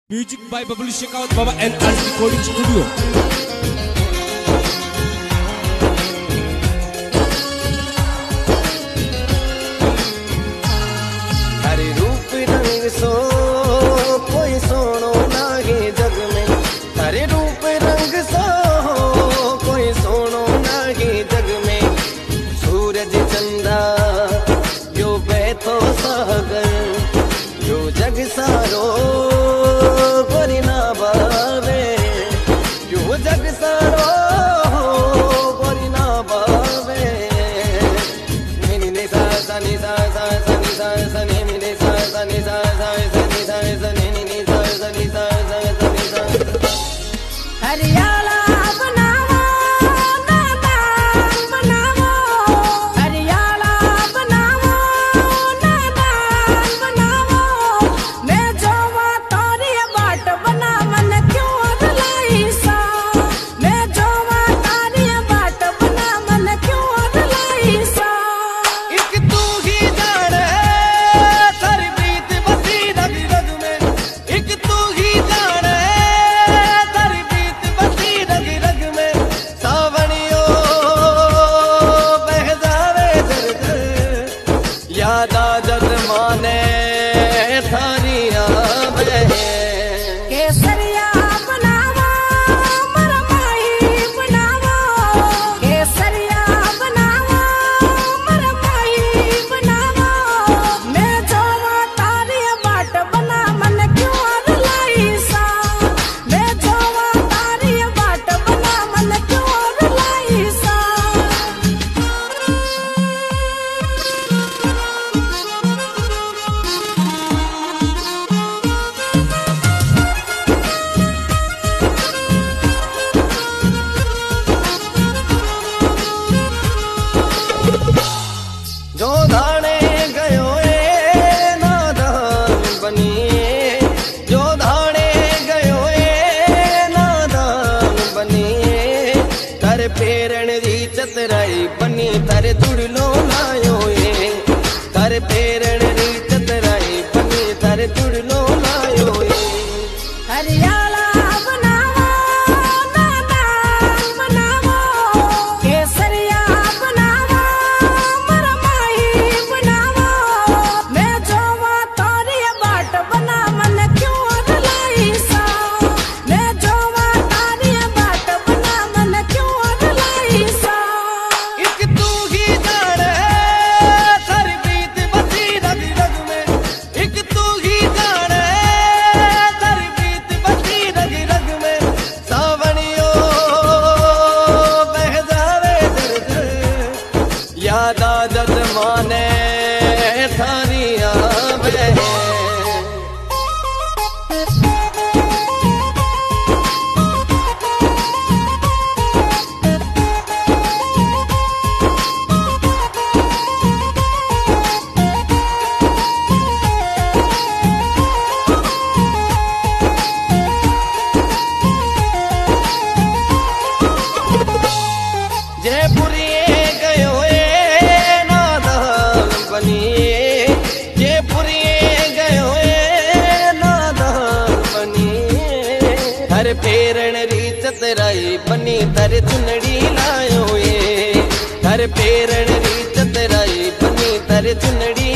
Music by Bablu Shekhawat Baba and Art Recording Studio. हरे रूप रंग सो कोई सोनो नागे जग में, हरे रूप रंग सो कोई सोनो नागे जग में। सूरज चंदा यो बैठो सागर यो जग सारो बरी ना बावे, यो जग सारो बरी ना बावे। नि नि सा सा नि सा सा सा नि सा सा नि नि सा सा नि सा सा सा नि सा सा नि नि सा सा नि सा सा सा नि सा। हरियाला बनावो नादान बनावो, हरियाला बनावो नादान बनावो। मैं जोवा तोरी बाट बना मन क्यों अदलाई सा, मैं जोवा तारी बाट बना मन क्यों अदलाई सा। एक तू ही जाने थारी प्रीत बसी रग रग में, एक तू ही जाने थारी प्रीत बसी रग रग में। सावनियो बह जावे झर झर, याद आ जग माने थारी आवे। केसरिया बनावो मरमाई बनावो, केसरिया बनावो मरमाई बनावो। मैं जोवा तारी बाट बना मन क्यों अदलाई सा, मैं जोवा तारी बाट बना मन क्यों अदलाई सा। जो धाने गयो ए नादान बनिए, जो धाने गयो ए नादान बनिए। तर पेरण री चतराई बनी तर तुड़लो लायो ए, तर पेरण री चतराई बनी तर तुड़लो लायो ए। हरियाला बनावो नादान बनावो, केसरिया बनावो मरमाई बनावो। मैं जोवा तोरी बाट बना मन क्यों अदलाई सा, मैं जोवा तारी बाट बना मन क्यों अदलाई सा। एक तू ही जाने थारी प्रीत बसी रग रग में, एक तू ही जाने थारी प्रीत बसी रग रग में। सावनियो बह जावे झर झर, याद आ जग माने थारी आवे। जयपुरिए गयो ए नादान बनिए, जयपुरिए गयो ए नादान बनिए। हर पेरण री चतराई बनी तर चुनड़ी लायो ए, हर पेरण री चतराई बनी तर चुनड़ी